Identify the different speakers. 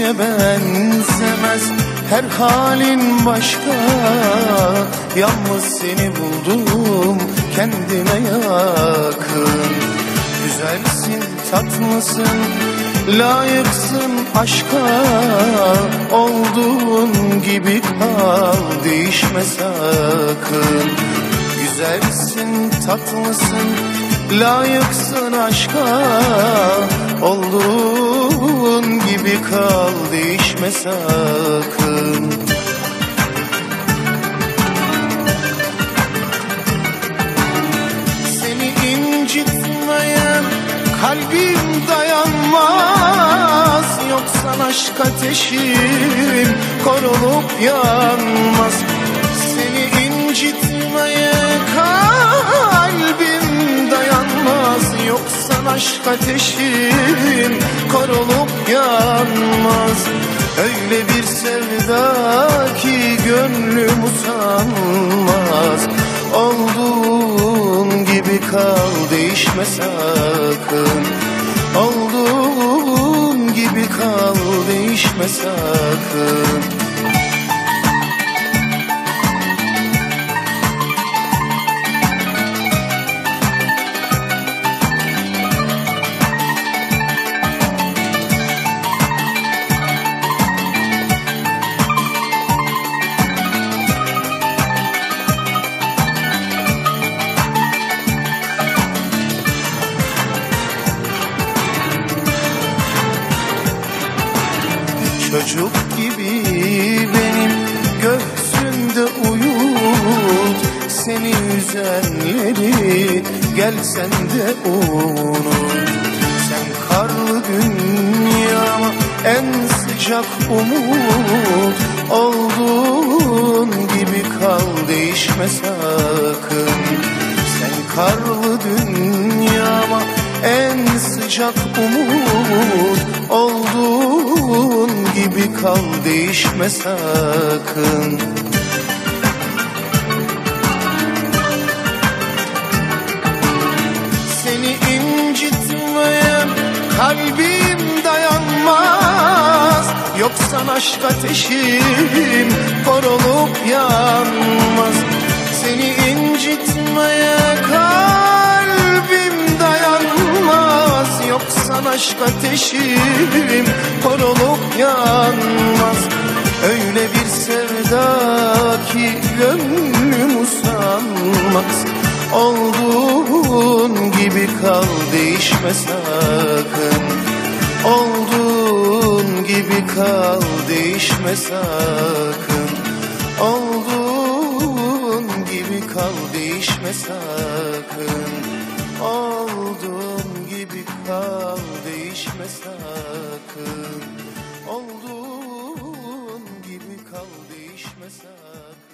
Speaker 1: kimseye benzemez. Her halin başka, yalnız seni buldum kendime yakın. Güzelsin, tatlısın, layıksın aşka. Olduğun gibi kal, değişme sakın. Güzelsin, tatlısın, layıksın aşka. Olduğun gibi kal, değişme sakın. Seni incitmeye kalbim dayanmaz. Yoksa aşk ateşim korulup yanmaz. Seni incitmeye kalbim dayanmaz. Yoksa aşk ateşim korulup yanmaz. Öyle bir sevda ki gönlüm usanmaz. Olduğun gibi kal, değişme sakın. Olduğun gibi kal, değişme sakın. Çocuk gibi benim göğsümde uyut. Seni üzenleri gel sen de unut. Sen karlı dünyama en sıcak umut. Olduğun gibi kal, değişme sakın. Sen karlı dünyama en sıcak umut. Olduğun gibi kal, değişme sakın. Seni incitmeye kalbim dayanmaz. Yoksa aşk ateşim korulup yanmaz. Seni incitmeye kalbim dayanmaz. Yoksa aşk ateşim korulup yanmaz. Öyle bir sevda ki gönlüm usanmaz. Olduğun gibi kal, değişme sakın. Olduğun gibi kal, değişme sakın. Olduğun gibi kal, değişme sakın. Olduğun gibi kal, değişme sakın. Olduğun gibi kal, değişme sakın.